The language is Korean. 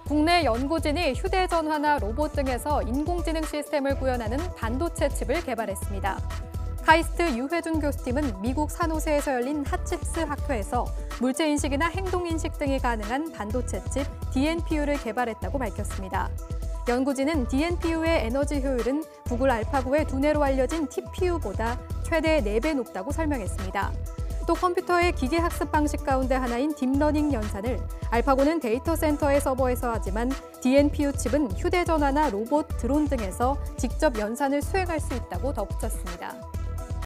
국내 연구진이 휴대전화나 로봇 등에서 인공지능 시스템을 구현하는 반도체 칩을 개발했습니다. 카이스트 유회준 교수팀은 미국 산호세에서 열린 핫칩스 학회에서 물체인식이나 행동인식 등이 가능한 반도체 칩 DNPU를 개발했다고 밝혔습니다. 연구진은 DNPU의 에너지 효율은 구글 알파고의 두뇌로 알려진 TPU보다 최대 4배 높다고 설명했습니다. 또 컴퓨터의 기계학습 방식 가운데 하나인 딥러닝 연산을 알파고는 데이터 센터의 서버에서 하지만 DNPU 칩은 휴대전화나 로봇, 드론 등에서 직접 연산을 수행할 수 있다고 덧붙였습니다.